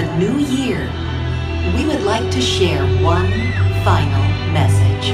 new year, we would like to share one final message.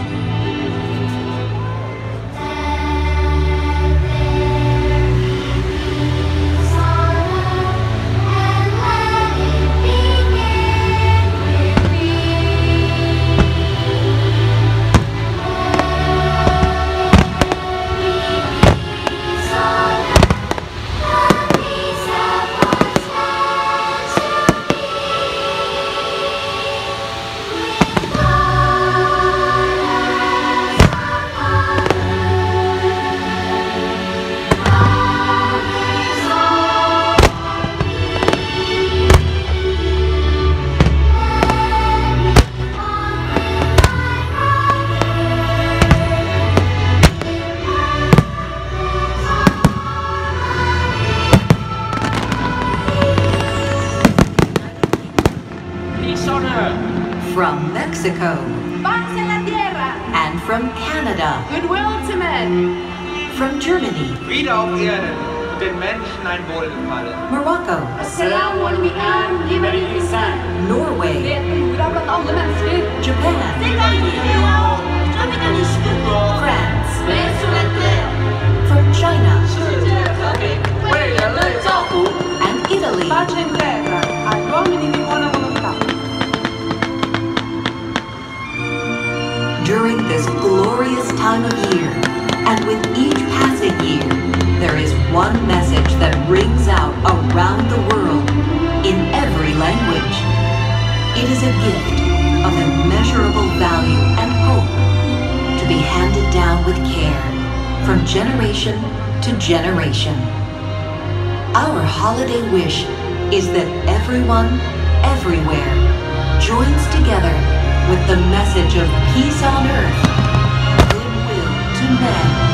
From Mexico, Paz en la tierra. And from Canada, Goodwill to men. From Germany, Friede auf Erden und den Menschen ein Wohlgefallen. Morocco, Assalamu alaikum, liberty lisan. Norway, Fred bland alla människor. Japan, France, from China, and Italy. Pace in terra, agli uomini di buona volontà. During this glorious time of year, and with each passing year, there is one message that rings out around the world in every language. It is a gift of immeasurable value and hope to be handed down with care from generation to generation. Our holiday wish is that everyone, everywhere, joins together with the message of peace on earth, goodwill to men.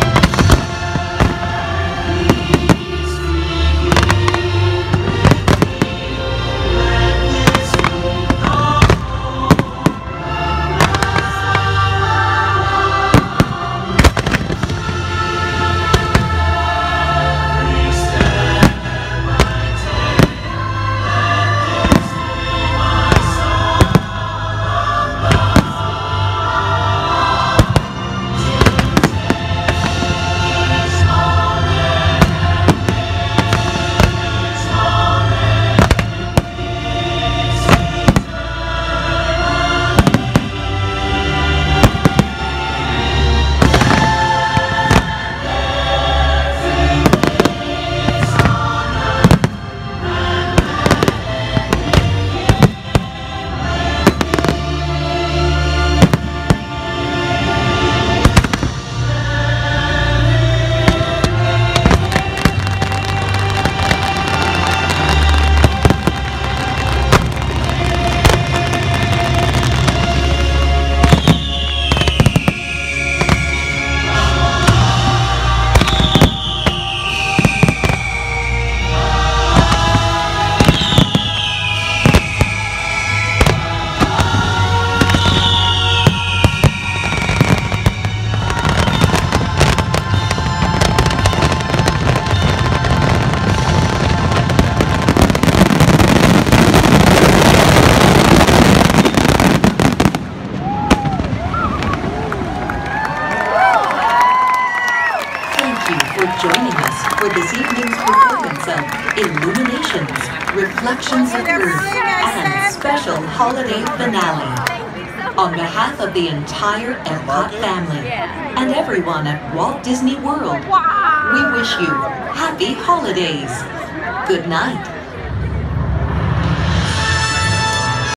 Joining us for this evening's performance of IllumiNations, Reflections of Earth, and special holiday finale. On behalf of the entire Epcot family and everyone at Walt Disney World, we wish you happy holidays. Good night.